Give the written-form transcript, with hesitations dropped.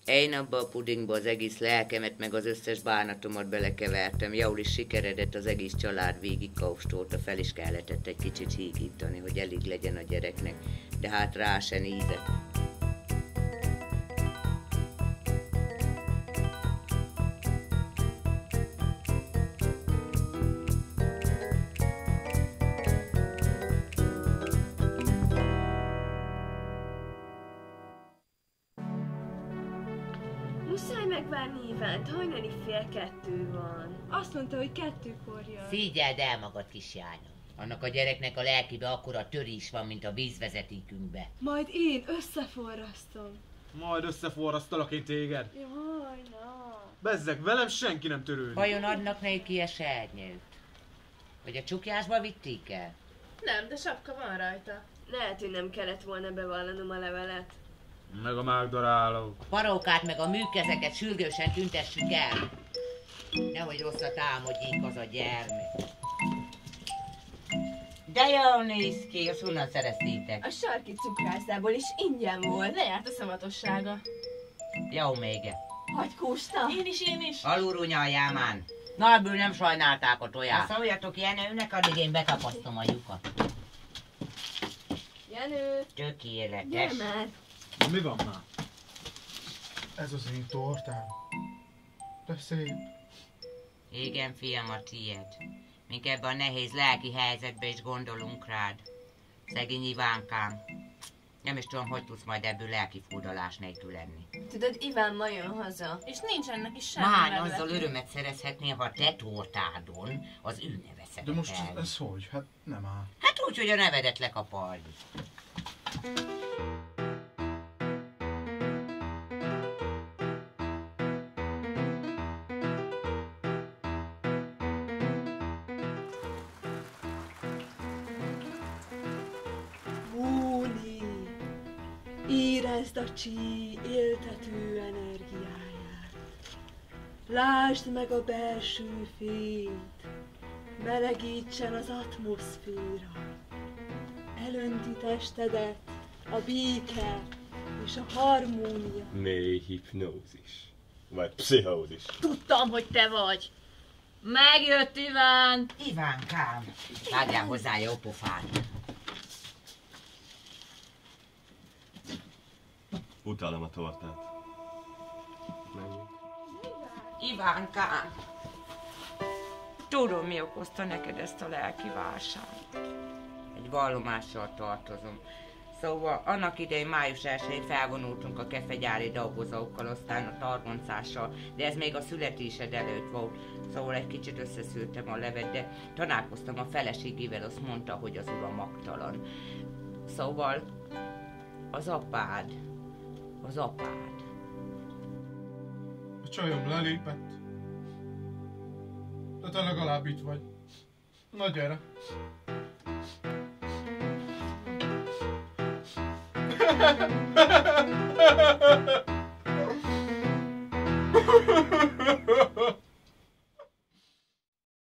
Én abba a pudingba az egész lelkemet, meg az összes bánatomat belekevertem. Jól is sikeredett, az egész család végig kóstolta, fel is kellett egy kicsit hígítani, hogy elég legyen a gyereknek, de hát rá se nézett. Muszáj megvárni Ivánt, hajnali 1:30 van. Azt mondta, hogy 2-kor jön. Figyeld el magad, kislányom. Annak a gyereknek a lelkibe akkora törés van, mint a vízvezetékünkbe. Majd én összeforrasztom. Majd összeforrasztalak én téged. Jaj, na. Bezzeg, velem senki nem törődik. Vajon adnak neki esernyőt? Vagy a csukjásba vitték el? Nem, de sapka van rajta. Lehet, hogy nem kellett volna bevallanom a levelet. Meg a mágdaráló. A parókát meg a műkezeket sürgősen tüntessük el. Nehogy rosszat álmodjék az a gyermek. De jól néz ki, azt honnan szereztétek? A sarki cukrászdából is ingyen volt. Lejárt a szavatossága. Jó mége. Hagy kósta? Én is. Alulról nyaljál. Na, ebből nem sajnálták a tojást. Ha szóljatok Jenőnek, addig én betapasztom a lyukat. Jenő! Tökéletes. Gyere már! Na, mi van már? Ez az én tortám. De szép. Igen, fiam, a tiéd. Mink ebben a nehéz lelki helyzetben is gondolunk rád. Szegény Ivánkám. Nem is tudom, hogy tudsz majd ebből lelki furdalás nélkül lenni. Tudod, Iván ma jön haza. És nincsenek is semmi Már levelet. azzal örömet szerezhetnél, ha a te tortádon az ő neve szerepel. De most ez hogy? Hát nem áll. Hát úgy, hogy a nevedet lekaparjuk. Múli! Érezd a csí éltető energiáját. Lásd meg a belső fényt. Melegítsen az atmoszféra. Elönti testedet a béke és a harmónia. Mély hipnózis. Vagy pszichózis. Tudtam, hogy te vagy. Megjött Iván. Ivánkám, vágjál hozzá jó pofát. Utálom a tortát. Menjünk. Ivánkám, tudom, mi okozta neked ezt a lelki válságot. Egy vallomással tartozom. Szóval annak idején május 1-én felvonultunk a kefegyári dolgozókkal, aztán a targoncással, de ez még a születésed előtt volt. Szóval egy kicsit összeszűrtem a levet, de találkoztam a feleségével, azt mondta, hogy az ura magtalan. Szóval az apád. A csajom lelépett. De te legalább itt vagy. Na gyere.